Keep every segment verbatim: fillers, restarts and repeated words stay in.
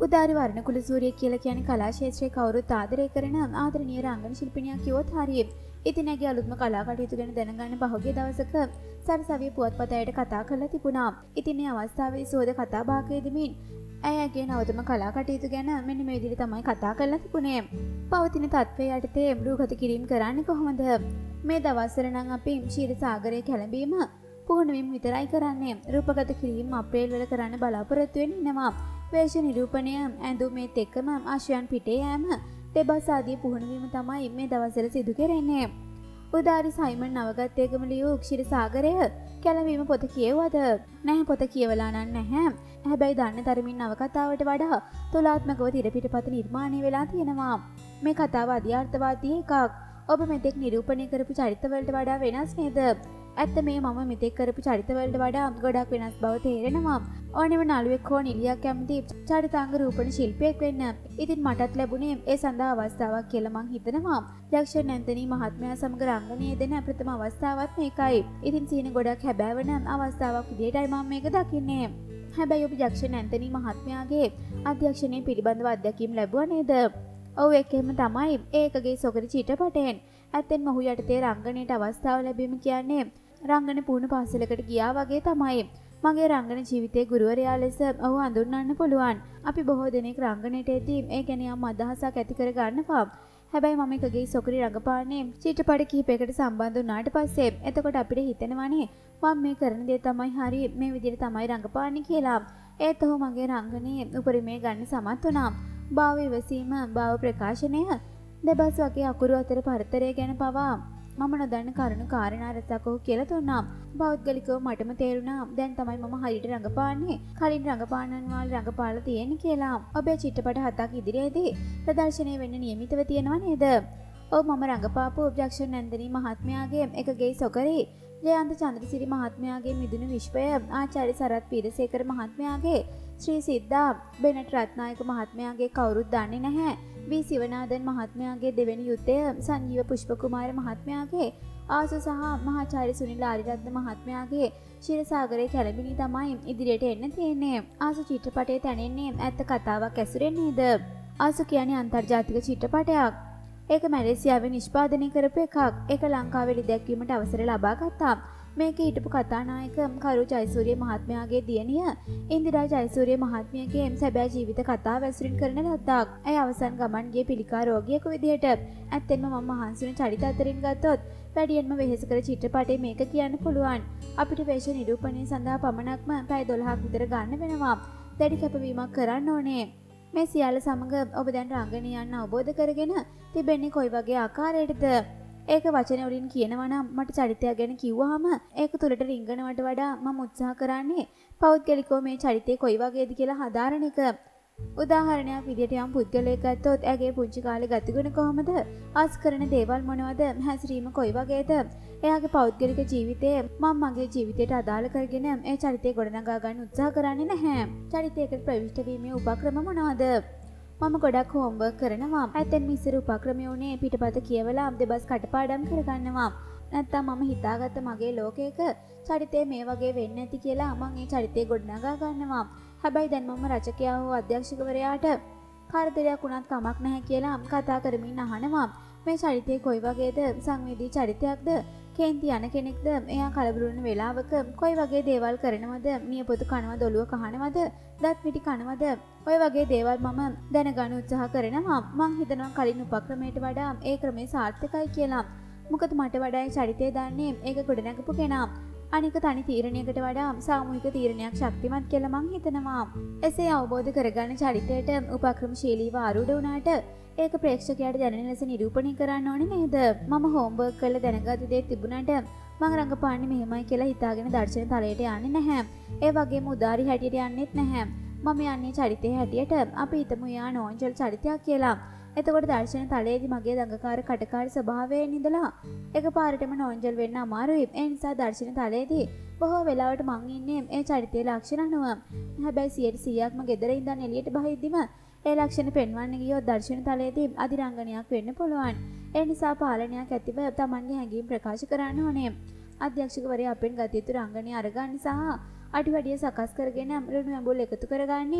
උදාරි වර්ණකුල සූරිය කියලා කියන්නේ කලා ක්ෂේත්‍රයේ කවුරුත් ආදරය කරන ආදරණීය රංගන ශිල්පිනියක් කිව්වොත් හරියි. ඉතින් ඇගේ අලුත්ම කලා කටයුතු ගැන දැනගන්න පහුගිය දවසක සරසවිය පුවත්පතයට කතා කරලා තිබුණා. ඉතින් මේ අවස්ථාවේ සෝද කතා බහ කෙරෙමින් ඇයගේ නවතම කලා කටයුතු ගැන මෙන්න මේ විදිහට තමයි කතා කරලා තිබුණේ. පවතින තත්ත්වයේ යටතේ රූගත කිරීම කරන්නේ කොහොමද? මේ දවස්වල නම් අපි ශීර සාගරයේ කැළඹීම පුහුණුවීම් විතරයි කරන්නේ. රූපගත කිරීම අප්‍රේල් වල කරන්න බලාපොරොත්තු වෙන්නේ ඉන්නවා. වේශ නිරූපණය, ඇඳුමේත් එක්කම ආශ්‍රයන් පිටේ යෑම, දෙබස් ආදී පුහුණුවීම තමයි මේ දවස්වල සිදු කෙරෙන්නේ. උදාරි සයිමන් නවගත්තේකම ලියූ ක්ෂීර සාගරය කැළඹීම පොත කියවුවද? නැහැ, පොත කියවලා නම් නැහැ. හැබැයි දන්න තරමින් නවකතාවට වඩා තුලාත්මකව තිරපිටපත නිර්මාණය වෙලා තියෙනවා. මේ කතාව අධ්‍යාර්ථවාදී එකක්. ඔබ මෙතෙක් නිරූපණය කරපු චරිතවලට වඩා වෙනස් නේද? ඇත්ත මේ මම මෙතෙක් කරපු චරිතවලට වඩා ගොඩක් වෙනස් බව තේරෙනවා. ඕනෙම නළුවෙක් හෝ නිලියක් කැමති චරිතාංග රූපණ ශිල්පියෙක් වෙන්න. ඉතින් මටත් ලැබුණේ ඒ සඳහා අවස්ථාවක් කියලා මං හිතනවා. ජැක්සන් ඇන්තනි මහත්මයා සමග රංගනයේ දෙන ප්‍රථම අවස්ථාවත් මේකයි. ඉතින් සීන ගොඩක් හැබෑවන අවස්ථාවක් විදියටයි මම මේක දකින්නේ. හැබැයි ඔබ ජැක්සන් ඇන්තනි මහත්මයාගේ අධ්‍යක්ෂණය පිළිබඳව අත්දැකීම් ලැබුවා නේද? ඔව්, ඒකෙම තමයි. ඒකගේ සොකරි චිත්‍රපටයෙන්. ඇත්තෙන්ම ඔහු යටතේ රංගනයට අවස්ථාව ලැබීම කියන්නේ රංගන පුහුණු පාසලකට ගියා වගේ තමයි. මගේ රංගන ජීවිතයේ ගුරුවරයා ලෙස ඔහු හඳුන්වන්න පුළුවන්. අපි බොහෝ දෙනෙක් රංගනයට එදී ඒ ගැන යම් අදහසක් ඇති කර ගන්නවා. හැබැයි මම එකගේ සොකරි රඟපාන්නේ චිත්‍රපට කිහිපයකට සම්බන්ධ වුණාට පස්සේ. එතකොට අපිට හිතෙනවනේ මම මේ කරන දේ තමයි හරි, මේ විදිහට තමයි රඟපාන්නේ කියලා. ඒත් ඔහු මගේ රංගනයේ උපරිමය ගන්න සමත් වුණා. භාව ඉවසීම, භාව ප්‍රකාශනය, දෙබස් වගේ අකුරු අතර පරතරය ගැන පවා මම නොදන්න කරුණු කාරණා රසක් ඔහු කියලා දුන්නා. පෞද්ගලිකව මටම තේරුණා දැන් තමයි මම හරියට රඟපාන්නේ, කලින් රඟපානන් වල රඟපාලා තියෙන්නේ කියලා. ඔබේ චිත්‍රපට හතක් ඉදිරියේදී ප්‍රදර්ශනය වෙන්න නියමිතව තියෙනවා නේද? ඔව්, මම රඟපාපු ජැක්සන් ඇන්තනි මහත්මයාගේ එකගේ සොකරි, ජයන්ත චන්ද්‍රසිරි මහත්මයාගේ මිදුණු විශ්වය, ආචාර්ය සරත් පීරසේකර මහත්මයාගේ ශ්‍රී සිද්ධා, බෙනට් රත්නායක මහත්මයාගේ කවුරුත් දන්නේ නැහැ, වී සිවනාදන් මහත්මයාගේ දෙවෙනි යුද්ධය, සංජීව පුෂ්පකුමාර මහත්මයාගේ ආසු සහ මහාචාර්ය සුනිල් ආරිරත්න මහත්මයාගේ ශිරසාගරයේ කැළඹිලි තමයි ඉදිරියට එන්න තියෙන්නේ. ආසු චිත්‍රපටයේ තැනෙන්නේ ඇත්ත කතාවක් ඇසුරෙන් නේද? ආසු කියන්නේ අන්තර්ජාතික චිත්‍රපටයක්. ඒක මැලේසියාවේ නිෂ්පාදනය කරපු එකක්. ඒක ලංකාවේ ලිදැක්වීමට අවසර ලබා ගත්තා. මේක හිටපු කතානායක කරු ජයසූරිය මහත්මයාගේ දියණිය ඉන්දිරා ජයසූරිය මහත්මියගේ සැබෑ ජීවිත කතාව ඇසුරින් කරන ලද්දක්. ඇය අවසන් ගමන් ගිය පිළිකා රෝගියෙකු විදිහට. ඇත්තෙන්ම මම මහන්සි වෙන චරිත අතරින් ගත්තොත් වැඩියෙන්ම වෙහෙසකර චිත්‍රපටයේ මේක කියන්න පුළුවන්. අපිට වේශ නිරූපණය සඳහා පමණක්ම පැය දොළහක් විතර ගන්න වෙනවා. දැඩි කැපවීමක් කරන්න ඕනේ. මේ සියල්ල සමග ඔබ දැන් රංගනය යන්න අවබෝධ කරගෙන තිබෙන්නේ කොයි වගේ ආකාරයකටද? ඒක වචන වලින් කියනවා නම් මට චරිතය ගැන කිව්වහම ඒක තුලට රිංගනවට වඩා මම උත්සාහ කරන්නේ පෞද්ගලිකව මේ චරිතය කොයි වගේද කියලා හදාරන එක. උදාහරණයක් විදිහට යම් පුද්ගලයෙක් ගත්තොත් ඇගේ පුංචි කාලේ ගතිගුණ කොහමද? ආස් කරන දේවල් මොනවද? හැසිරීම කොයි වගේද? එයාගේ පෞද්ගලික ජීවිතය මම මගේ ජීවිතයට අදාළ කරගෙන ඒ චරිතය ගොඩනගා ගන්න උත්සාහ කරන්නේ නැහැ. චරිතයකට ප්‍රවිෂ්ඨ වීමේ උපක්‍රම මොනවද? මම ගොඩක් හෝම්වර්ක් කරනවා. ඇත්තෙන්ම ඉස්සර උපක්‍රමය උනේ පිටපත කියවලා දෙබස් කටපාඩම් කරගන්නවා. නැත්තම් මම හිතාගත්ත මගේ ලෝකයක චරිතය මේ වගේ වෙන්නේ නැති කියලා මම ඒ චරිතය ගොඩනගා ගන්නවා. හැබැයි දැන් මම රචකයා හෝ අධ්‍යක්ෂකවරයාට කාර්යදරයක් වුණත් කමක් නැහැ කියලා කතා කරමින් අහනවා. මේ චරිතය කොයි වගේද? සංවේදී චරිතයක්ද? කේන්ති යන කෙනෙක්ද? එයා කලබල වෙන වෙලාවක කොයි වගේ දේවල් කරනවද? නියපොතු කනවද? ඔළුව කහනවද? දත් මිටි කනවද? ඔය වගේ දේවල් මම දැනගන්න උත්සාහ කරනවා. මං හිතනවා කලින් උපක්‍රමයට වඩා ඒ ක්‍රමය සාර්ථකයි කියලා. මොකද මට වඩා ඒ චරිතය දන්නේ ඒක ගොඩනගපු කෙනා. අනික තනි තීරණයකට වඩා සාමූහික තීරණයක් ශක්තිමත් කියලා මං හිතනවා. එසේ අවබෝධ කරගන්න චරිතයට උපක්‍රමශීලීව ආරූඪ වුණාට ඒක ප්‍රේක්ෂකයාට දැනෙන ලෙස නිරූපණය කරන්න ඕනේ නේද? මම හෝම්වර්ක් කරලා දැනගත්ත දේ තිබුණාට මං රඟපාන්නේ මෙහෙමයි කියලා හිතාගෙන දර්ශන තලයට යන්නේ නැහැ. ඒ වගේම උදාරි හැටියට යන්නෙත් නැහැ. මම යන්නේ චරිතයේ හැටියට. අපි හිතමු යා නෝන්ජල් චරිතයක් කියලා. එතකොට දර්ශන තලයේදී මගේ දඟකාර කටකාර ස්වභාවයෙන් ඉඳලා එකපාරටම නෝන්ජල් වෙන්න අමාරුයි. ඒ නිසා දර්ශන තලයේදී බොහෝ වෙලාවට මං ඉන්නේ ඒ චරිතයේ ලක්ෂණ අනුව. හැබැයි සියයට සීයක්ම ගෙදර ඉඳන් එළියට බහිද්දිම ඒ ලක්ෂණ පෙන්වන්න ගියොත් දර්ශන තලයේදී අධිරංගනයක් වෙන්න පුළුවන්. ඒ නිසා පාලනයක් ඇතිව Tamanගේ හැඟීම් ප්‍රකාශ කරන්න ඕනේ. අධ්‍යක්ෂකවරයා අපෙන් ගත යුතු රංගනය අරගන්න සහ අඩිවැඩිය සකස් කරගෙන රුණු ඇඹුල් එකතු කරගන්නේ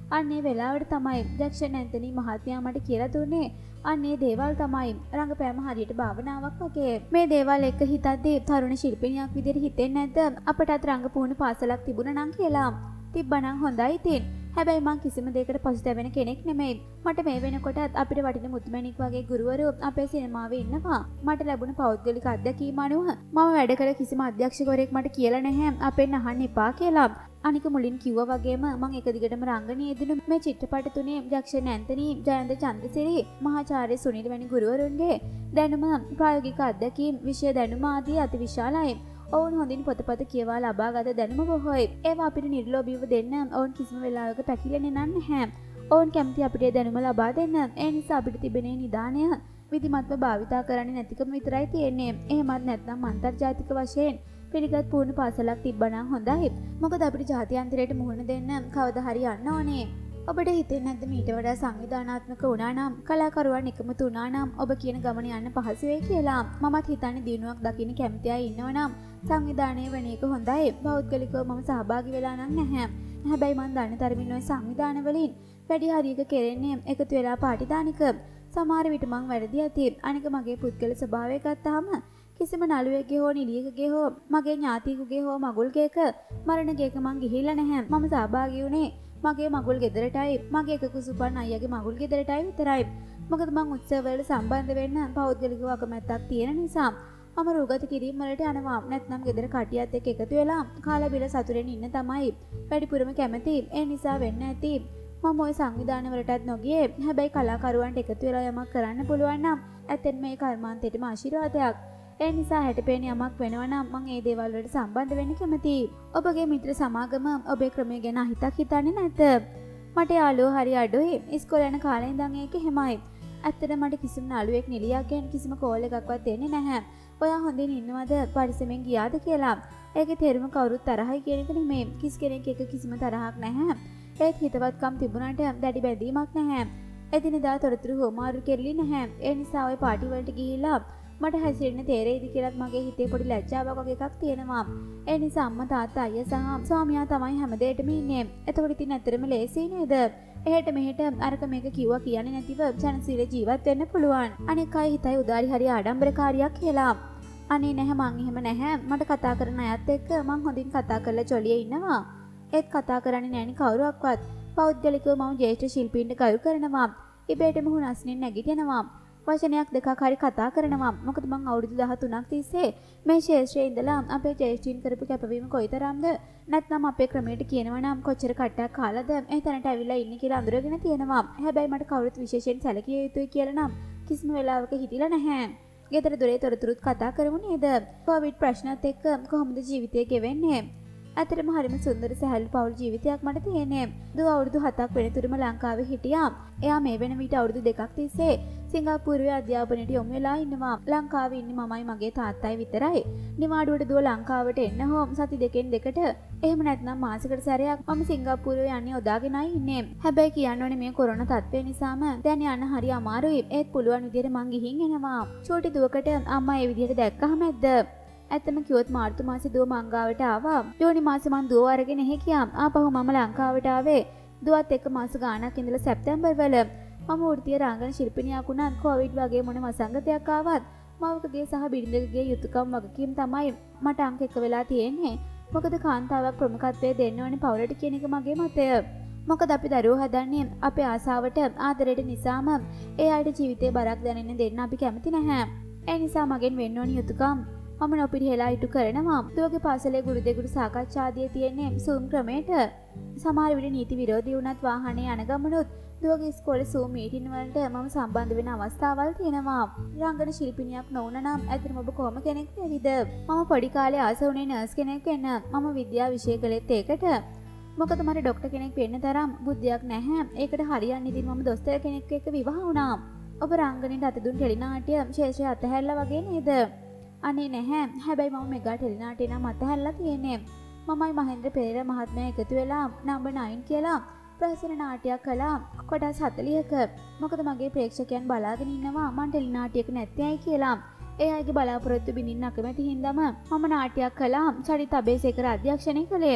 අන්නේ වෙලාවට තමයි ජැක්සන් ඇන්තනි මහත්මයා මට කියලා දුන්නේ අන්නේ දේවල් තමයි රංගපෑම හරියට භාවනාවක් වගේ. මේ දේවල් එක්ක හිතද්දී තරුණ ශිල්පිනියක් විදිහට හිතෙන්නේ නැද්ද අපටත් රංග පුහුණු පාසලක් තිබුණා නම් කියලා. තිබ්බනම් හොඳයි ඉතින්. හැබැයි මං කිසිම දෙයකට පසුතැවෙන කෙනෙක් නෙමෙයි. මට මේ වෙනකොටත් අපිට වටින මුතුමැණික් වගේ ගුරුවරු අපේ සිනමාවේ ඉන්නවා. මට ලැබුණ පෞද්ගලික අත්දැකීම අනුව මම වැඩ කළ කිසිම අධ්‍යක්ෂකවරයෙක් මට කියලා නැහැ අපෙන් අහන්න එපා කියලා. අනික මුලින් කිව්වා වගේම මං එක දිගටම රංගනයේ යෙදුණු මේ චිත්‍රපට තුනේ ජැක්සන් ඇන්තනි, ජයන්ත චන්ද්‍රසිරි, මහාචාර්ය සුනිල් වැනි ගුරුවරුන්ගේ දැනුම, ප්‍රායෝගික අත්දැකීම්, විෂය දැනුම ආදී අති විශාලයි. ඔවුන් හොඳින් පොතපත කියවා ලබාගත දැනුම බොහෝයි. ඒවා අපිට නිර්ලෝභීව දෙන්න ඔවුන් කිසිම වෙලාවක පැකිලෙන්නේ නැහැ. ඔවුන් කැමති අපිට දැනුම ලබා දෙන්න. ඒ නිසා අපිට තිබෙන නිදානය විධිමත්ව භාවිතා කරන්නේ නැතිකම විතරයි තියෙන්නේ. එහෙමත් නැත්නම් අන්තර්ජාතික වශයෙන් පිළිගත් පුහුණු පාසලක් තිබ්බනම් හොඳයි. මොකද අපිට ජාත්‍යන්තරයට මුහුණ දෙන්න කවදා හරි යන්න ඕනේ. ඔබට හිතෙන්නේ නැද්ද මීට වඩා සංවිධානාත්මක වුණා නම් කලාකරුවන් එකමුතු වුණා නම් ඔබ කියන ගමන යන්න පහසු වෙයි කියලා. මමත් හිතන්නේ දිනුවක් දකින්න කැමති අය ඉන්නවනම් සංවිධානය වෙන එක හොඳයි. පෞද්ගලිකව මම සහභාගී වෙලා නම් නැහැ. හැබැයි මම දන්න තරමින් ওই සංවිධාන වලින් වැඩි හරියක කෙරෙන්නේ එකතු වෙලා පාටි දානික. සමහර විට මං වැරදි ඇති. අනික මගේ පුද්ගල ස්වභාවය ගත්තාම කිසිම නළුවෙක්ගේ හෝ නිලියකගේ හෝ මගේ ඥාතියෙකුගේ හෝ මගුල්ගේක මරණ ගේක මං ගිහිල්ලා නැහැ. මම සහභාගී වුණේ මගේ මගුල් ගෙදරටයි මගේ එක කුසුපන් අයියාගේ මගුල් ගෙදරටයි විතරයි. මොකද මං උත්සවවලට සම්බන්ධ වෙන්න පෞද්ගලිකව අකමැත්තක් තියෙන නිසා. මම රූගත කිරීම වලට යනවා. නැත්නම් ගෙදර කටියත් එක්ක එකතු වෙලා කාලා බිල සතුටෙන් ඉන්න තමයි වැඩිපුරම කැමති. ඒ නිසා වෙන්න ඇති මම ওই සංවිධාන වලටත් නොගියේ. හැබැයි කලාකරුවන්ට එකතු වෙලා යමක් කරන්න පුළුවන් නම් ඇත්තෙන් මේ කර්මාන්තෙටම ආශිර්වාදයක්. ඒ නිසා හැටපේන යමක් වෙනවා නම් මම ඒ දේවල් වලට සම්බන්ධ වෙන්න කැමතියි. ඔබගේ මිත්‍ර සමාගම ඔබේ ක්‍රමය ගැන හිතක් හිතන්නේ නැද්ද? මට යාළුවෝ හරි අඩුයි. ඉස්කෝලේ යන කාලේ ඉඳන් ඒක හැමයි. ඇත්තට මට කිසිම නළුවෙක් නිලියක් ගැන කිසිම කෝල් එකක්වත් එන්නේ නැහැ. ඔයා හොඳින් ඉන්නවද? පරිස්සමෙන් ගියාද කියලා. ඒකේ තේරුම කවුරුත් තරහයි කියන එක නෙමෙයි. කිසි කෙනෙක් එක කිසිම තරහක් නැහැ. ඒත් හිතවත්කම් තිබුණාට දැඩි බැඳීමක් නැහැ. එදිනෙදා තොරතුරු හොමාරු කෙරෙලි නැහැ. ඒ නිසා ওই පාටි වලට ගිහිලා මට හැසිරෙන්න තේරෙයිද කියලාත් මගේ හිතේ පොඩි ලැජ්ජාවක් වගේ එකක් තියෙනවා. ඒ නිසා අම්මා තාත්තා අයියා සහ ස්වාමියා තමයි හැමදේටම ඉන්නේ. එතකොට ඉතින් ඇත්තටම ලේසි නේද? එහෙට මෙහෙට අරක මේක කිව්වා කියන්නේ නැතිව ජනසීල ජීවත් වෙන්න පුළුවන්. අනික අය හිතයි උදාරි හරි ආඩම්බරකාරියක් කියලා. අනේ නැහැ මං එහෙම නැහැ. මට කතා කරන අයත් එක්ක මං හොඳින් කතා කරලා ජොලියේ ඉන්නවා. ඒත් කතා කරන්නේ නැණි කවුරුවක්වත්. පෞද්ගලිකව මම ජ්‍යෙෂ්ඨ ශිල්පීන්ට ගරු කරනවා. ඉබේටම හුනස්නින් නැගිටිනවා. වචනයක් දෙකක් හරි කතා කරනවා. මොකද මං අවුරුදු දහතුනක් තිස්සේ මේ ශාස්ත්‍රයේ ඉඳලා අපේ ජ්‍යෙෂ්ඨීන් කරපු කැපවීම කොයිතරම්ද? නැත්නම් අපේ ක්‍රමයට කියනවා නම් කොච්චර කට්ටක් කාලාද මේ තැනට ඇවිල්ලා ඉන්නේ කියලා අඳුරගෙන තියෙනවා. හැබැයි මට කවුරුත් විශේෂයෙන් සැලකිය යුතුයි කියලා නම් කිසිම වෙලාවක හිතිලා නැහැ. ගෙදර දොරේ තොරතුරුත් කතා කරමු නේද? කොවිඩ් ප්‍රශ්නත් එක්ක කොහොමද ජීවිතය ගෙවෙන්නේ? ඇත්තටම හරිම සුන්දර සැහැල්ලු පවුල් ජීවිතයක් මට තියෙන්නේ. දුව අවුරුදු හතක් වෙනතුරුම ලංකාවේ හිටියා. එයා මේ වෙන විට අවුරුදු දෙකක් තිස්සේ සිංගප්පූරුවේ අධ්‍යාපනයට යොමු වෙලා ඉන්නවා. ලංකාවේ ඉන්නේ මමයි මගේ තාත්තයි විතරයි. නිවාඩුවට දුව ලංකාවට එන්න හෝ සති දෙකෙන් දෙකට එහෙම නැත්නම් මාසෙකට සැරයක් මම සිංගප්පූරුවේ යන්නේ යොදාගෙනයි ඉන්නේ. හැබැයි කියන්න ඕනේ මේ කොරෝනා තත්ත්වය නිසාම දැන් යන්න හරි අමාරුයි. ඒත් පුළුවන් විදිහට මං ගිහින් එනවා. චූටි දුවකට අම්මා ඒ විදිහට දැක්කහම ඇද්ද? ඇත්තම කිව්වොත් මාර්තු මාසේ දුව මංගාවට ආවා. ජූනි මාසේ මං දුව අරගෙන එහෙ ගියා. ආපහු මම ලංකාවට ආවේ. දුවත් එක්ක මාස ගාණක් ඉඳලා සැප්තැම්බර් වල. මම වෘත්තීය රංගන ශිල්පිනියක් වුණත් කොවිඩ් වගේ මොන වසංගතයක් ආවත් මවකගේ සහ බිරිඳකගේ යුතුයකම් වගකීම් තමයි මට අංක එක වෙලා තියෙන්නේ. මොකද කාන්තාවක් ප්‍රමුඛත්වයේ දෙන්න ඕනේ පවුලට කියන එක මගේ මතය. මොකද අපි දරුවෝ හදන්නේ අපේ ආසාවට ආදරයට නිසාම ඒ අයට ජීවිතේ බරක් දැනෙන්න දෙන්න අපි කැමති නැහැ. ඒ නිසා මගෙන් වෙන්න ඕනේ යුතුයකම් මම නොපිරිහෙලා ඉටු කරනවා. දුවගේ පාසලේ ගුරු දෙගුරු සාකච්ඡා ආදිය තියෙන්නේ Zoom ක්‍රමයට. සමහර විට නීති විරෝධී වුණත් වාහනේ යන ගමනොත් දුවගේ ඉස්කෝලේ Zoom මීටින් වලට මම සම්බන්ධ වෙන අවස්ථාවල් තියෙනවා. රංගන ශිල්පිනියක් නොවුන නම් ඇත්තටම ඔබ කොහොම කෙනෙක් වෙයිද? මම පොඩි කාලේ ආස වුණේ නර්ස් කෙනෙක් වෙන්න. මම විද්‍යාව විෂය කළෙත් ඒකට. මොකද මට ડોක්ටර් කෙනෙක් වෙන්න තරම් බුද්ධියක් නැහැ. ඒකට හරියන්නේ ඉතින් මම දොස්තර කෙනෙක් එක්ක විවාහ වුණා. ඔබ රංගනෙට අත දුන් ටෙලිනාට්‍ය ශේෂය අතහැරලා වගේ නේද? අනේ නැහැ. හැබැයි මම මෙගා ටෙලිනාට්‍ය නම් අතහැරලා තියෙන්නේ. මමයි මහේන්ද්‍ර පෙරේරා මහත්මයා එකතු වෙලා නම්බර් නයින් කියලා ප්‍රහසන නාට්‍යයක් කළා කොටස් හතළිහක. මොකද මගේ ප්‍රේක්ෂකයන් බලාගෙන ඉන්නවා මං ටෙලිනාට්‍යයක නැත්තේයි කියලා. ඒ අයගේ බලාපොරොත්තු බිඳින්න අකමැති හින්දාම මම නාට්‍යයක් කළා. චරිත අබේසේකර අධ්‍යක්ෂණය කළේ.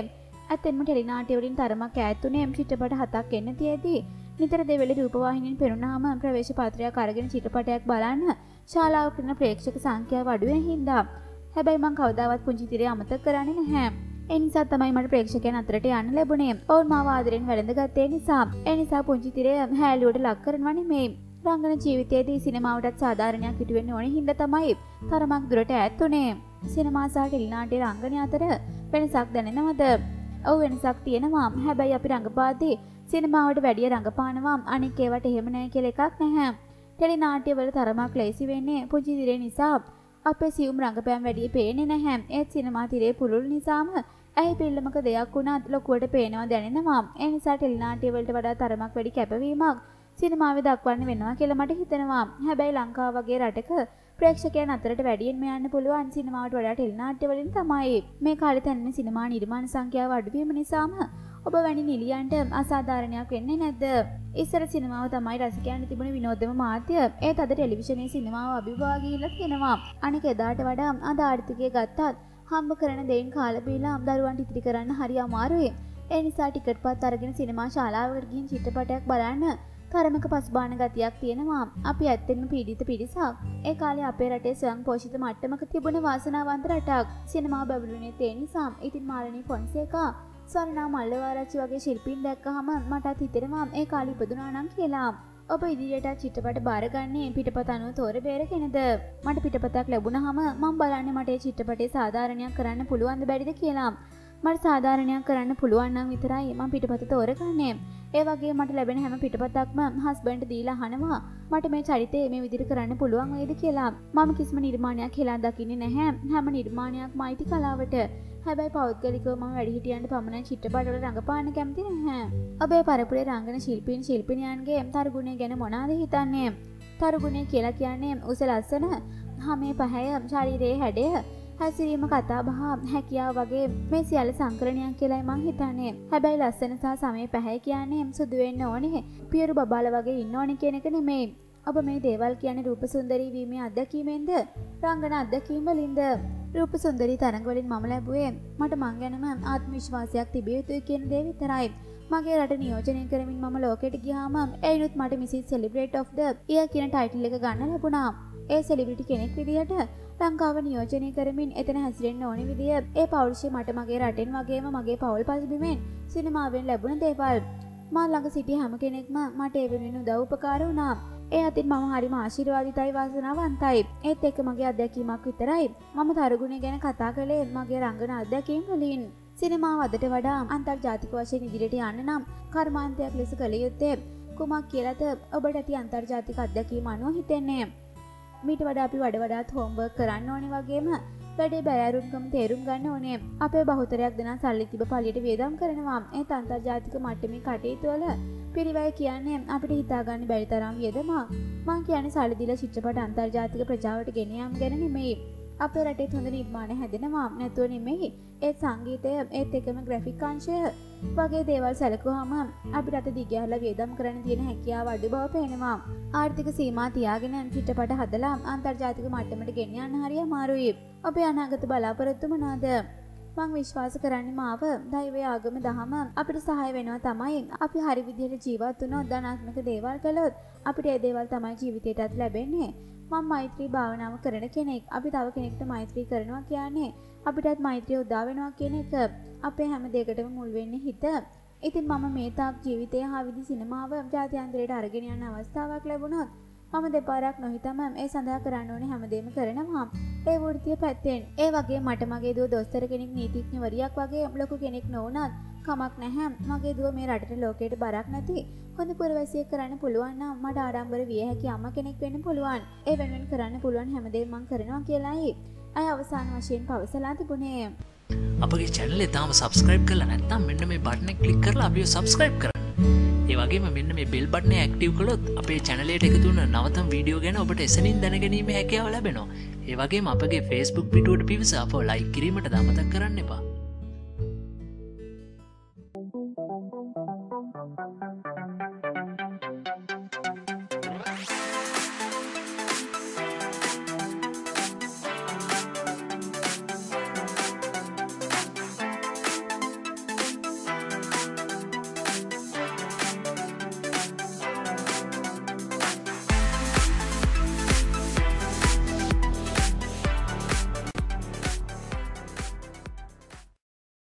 ඇත්තෙන්ම ටෙලිනාට්‍ය වලින් තරමක් ඈත් වුණේ එම් චිත්‍රපට හතක් එන්න තියේදී නිතර දෙවැලි රූපවාහිනියෙන් පෙනුනාම ප්‍රවේශ පත්‍රයක් අරගෙන චිත්‍රපටයක් බලන්න ශාලාවක ඉන්න ප්‍රේක්ෂක සංඛ්‍යාව අඩු වෙන හින්දා. හැබැයි මං කවදාවත් පුංචි තිරේ අමතක කරන්නේ නැහැ. ඒ නිසා තමයි මට ප්‍රේක්ෂකයන් අතරට යන්න ලැබුණේ. ඔවුන් මාව ආදරෙන් වැළඳගත්තේ නිසා. ඒ නිසා පුංචි තිරේ හැලුවට ලක් කරනවා නෙමෙයි. රංගන ජීවිතයේදී සිනමාවටත් සාධාරණයක් ඉටු වෙන්න ඕනේ හින්දා තමයි තරමක් දුරට ඈත් උනේ. සිනමා සහ ටෙලිනාට්‍ය රංගනය අතර වෙනසක් දැනෙනවද? ඔව් වෙනසක් තියෙනවා. හැබැයි අපි රංගපාද්දී සිනමාවට වැඩිය රංගපානවා අනික් ඒවට එහෙම නැහැ කියලා එකක් නැහැ. ටෙලිනාට්‍ය වල තරමක් ලේසි වෙන්නේ පුංචි තිරේ නිසා. අපේ සියුම් රංගපෑම් වැඩි පේන්නේ නැහැ. ඒත් සිනමා තිරේ පුළුල් නිසාම ඇයි පිල්ලමක දෙයක් වුණත් ලොකුවට පේනවා දැනෙනවා. ඒ නිසා ටෙලිනාට්‍ය වලට වඩා තරමක් වැඩි කැපවීමක් සිනමාවේ දක්වන්න වෙනවා කියලා මට හිතෙනවා. හැබැයි ලංකාව වගේ රටක ප්‍රේක්ෂකයන් අතරට වැඩියෙන්ම යන්න පුළුවන් සිනමාවට වඩා ටෙලිනාට්‍ය වලින් තමයි. මේ කාලේ තැනෙන සිනමා නිර්මාණ සංඛ්‍යාව අඩු වීම නිසාම ඔබ වැනි නිලියන්ට අසාධාරණයක් වෙන්නේ නැද්ද? ඉස්සර සිනමාව තමයි රසිකයන්ට තිබුණ විනෝදම මාධ්‍ය. ඒත් අද ටෙලිවිෂනයේ සිනමාව අභිභවා ගිහිල්ලා තියෙනවා. අනික එදාට වඩා අද ආර්ථිකය ගත්තත් හම්බ කරන දෙයින් කාලා බීලා දරුවන්ට ඉතිරි කරන්න හරි අමාරුයි. ඒ නිසා ටිකට් පත් අරගෙන සිනමා ශාලාවකට ගිහින් චිත්‍රපටයක් බලන්න තරමක පසුබාන ගතියක් තියෙනවා. අපි ඇත්තෙන්ම පීඩිත පිරිසක්. ඒ කාලේ අපේ රටේ ස්වයං පෝෂිත මට්ටමක තිබුණ වාසනාවන්ත රටක්. සිනමා බැබළුනේ ඒ නිසා. ඉතින් මාලනී ෆොන්සේකා සරණා මල්ලවාරච්චි වගේ ශිල්පීන් දැක්කහම මටත් හිතෙනවා ඒ කාලේ ඉපදුනා නම් කියලා. ඔබ ඉදිරියට චිත්‍රපට බාරගන්නේ පිටපත අනුව තෝර බේරගෙනද? මට පිටපතක් ලැබුණාම මම බලන්නේ මට ඒ චිත්‍රපටේ සාධාරණයක් කරන්න පුළුවන්ද බැරිද කියලා. මට සාධාරණයක් කරන්න පුළුවන් නම් විතරයි මම පිටපත තෝරගන්නේ. ඒ වගේ මට ලැබෙන හැම පිටපතක්ම හස්බන්ඩ් දීලා අහනවා මට මේ චරිතය මේ විදිහට කරන්න පුළුවන් වේද කියලා. මම කිසිම නිර්මාණයක් කියලා දකින්නේ නැහැ. හැම නිර්මාණයක්ම අයිති කලාවට. හැබැයි පෞද්ගලිකව මම වැඩිහිටියන්ට පමණයි චිත්‍රපටවල රඟපාන්න කැමති නැහැ. ඔබේ පරපුරේ රංගන ශිල්පීන් ශිල්පිනියන්ගේ තරුගුණය ගැන මොනවාද හිතන්නේ? තරුගුණය කියලා කියන්නේ උස ලස්සන, හමේ පහය, ශරීරයේ හැඩය, හැසිරීම, කතා බහ, හැකියාව වගේ මේ සියල්ල සංකලනයක් කියලායි මං හිතන්නේ. හැබැයි ලස්සන සහ සමේ පහය කියන්නේ සුදු වෙන්න ඕනේ, පියරු බබාල වගේ ඉන්න ඕනේ කියන එක නෙමෙයි. ඔබ මේ දේවල් කියන්නේ රූප සුන්දරී වීමේ අත්දැකීමෙන්ද? රංගන අත්දැකීම් වලින්ද? රූප සුන්දරී තරඟ වලින් මම ලැබුවේ මට මං ගැනම ආත්ම විශ්වාසයක් තිබිය යුතුයි කියන දේ විතරයි. මගේ රට නියෝජනය කරමින් මම ලෝකෙට ගියාම එයිනුත් මට Mrs celebrity of the year කියන ටයිටල් එක ගන්න ලැබුණා. ඒ සෙලිබ්‍රිටි කෙනෙක් විදිහට ලංකාව නියෝජනය කරමින් එතන හැසිරෙන්න ඕනි විදිය ඒ පෞරුෂය මට මගේ රටෙන් වගේම මගේ පවුල් පසුබිමෙන් සිනමාවෙන් ලැබුණ දේවල්. මා ළඟ සිටි හැම කෙනෙක්ම මට ඒ වෙනුවෙන් උදව් උපකාර වුණා. ඒ අතින් මම හරිම ආශිර්වාදිතයි වාසනාවන්තයි. ඒත් එක්ක මගේ අත්දැකීමක් විතරයි. මම තරුගුණය ගැන කතා කළේ මගේ රංගන අත්දැකීම් වලින්. සිනමාව අදට වඩා අන්තර්ජාතික වශයෙන් ඉදිරියට යන්න නම් කර්මාන්තයක් ලෙස කළ යුත්තේ කුමක් කියලාද ඔබට ඇති අන්තර්ජාතික අත්දැකීම් අනුව හිතෙන්නේ? මීට වඩා අපි වඩ වඩාත් හෝම්වර්ක් කරන්න ඕනේ වගේම වැඩේ බැලරුම්කම තේරුම් ගන්න ඕනේ. අපේ බහුතරයක් දෙනා සල්ලි තිබ පළියට වියදම් කරනවා. ඒත් අන්තර්ජාතික මට්ටමේ කටයුතු වල පිරිවැය කියන්නේ අපිට හිතාගන්න බැරි තරම් වියදමක්. මං කියන්නේ සල්ලි දීලා චිත්‍රපට අන්තර්ජාතික ප්‍රජාවට ගෙන යාම ගැන නෙමෙයි. අපේ රටේ හොඳ නිර්මාණ හැදෙනවා නැතුව නෙමෙයි. ඒත් සංගීතය ඒත් එකම ග්‍රැෆික් අංශය වගේ දේවල් සැලකුවාම අපිට අත දිගහැරලා වියදම් කරන්න තියෙන හැකියාව අඩු බව පේනවා. ආර්ථික සීමා තියාගෙන චිත්‍රපට හදලා අන්තර්ජාතික මට්ටමට ගෙන යන්න හරිය අමාරුයි. ඔබේ අනාගත බලාපොරොත්තු මොනවාද? මං විශ්වාස කරන්නේ මාව දෛවය ආගම දහම අපිට සහාය වෙනවා තමයි. අපි හරි විදිහට ජීවත් වුණොත් ධනාත්මක දේවල් කළොත් අපිට ඒ දේවල් තමයි ජීවිතේටත් ලැබෙන්නේ. මම මෛත්‍රී භාවනාව කරන කෙනෙක්. අපි තව කෙනෙක්ට මෛත්‍රී කරනවා කියන්නේ අපිටත් මෛත්‍රිය උදා වෙනවා කියන එක. අපේ හැම දෙයකටම මුල් වෙන්නේ හිත. ඉතින් මම මේ තාක් ජීවිතය හා විදි සිනමාව ජාත්‍යන්තරයට අරගෙන යන අවස්ථාවක් ලැබුණොත් මම දෙපාරක් නොහිතම ඒ සඳහා කරන්න ඕනේ හැමදේම කරනවා. ඒ වෘත්තිය පැත්තෙන්. ඒ වගේ මට මගේ දුව දොස්තර කෙනෙක් නීතිඥවරියක් වගේ ලොකු කෙනෙක් නොවුණත් කමක් නැහැ. මගේ දුව මේ රටට ලෝකයට බරක් නැති හොඳ පුරවැසියෙක් කරන්න පුළුවන් නම් මට ආඩම්බර විය හැකි අම්මා කෙනෙක් වෙන්න පුළුවන්. ඒ වෙනුවෙන් කරන්න පුළුවන් හැමදේම මම කරනවා කියලායි අය අවසාන වශයෙන් පවසලා තිබුණේ. අපගේ channel එක තාම subscribe කරලා නැත්නම් මෙන්න මේ button එක click කරලා අපිව subscribe කරන්න. ඒ වගේම මෙන්න මේ bell button එක active කළොත් අපේ channel එකට එකතු වෙන නවතම වීඩියෝ ගැන ඔබට එසනින් දැනගැනීමේ හැකියාව ලැබෙනවා. ඒ වගේම අපගේ Facebook පිටුවට පිවිස අපව like කිරීමට අමතක කරන්න එපා.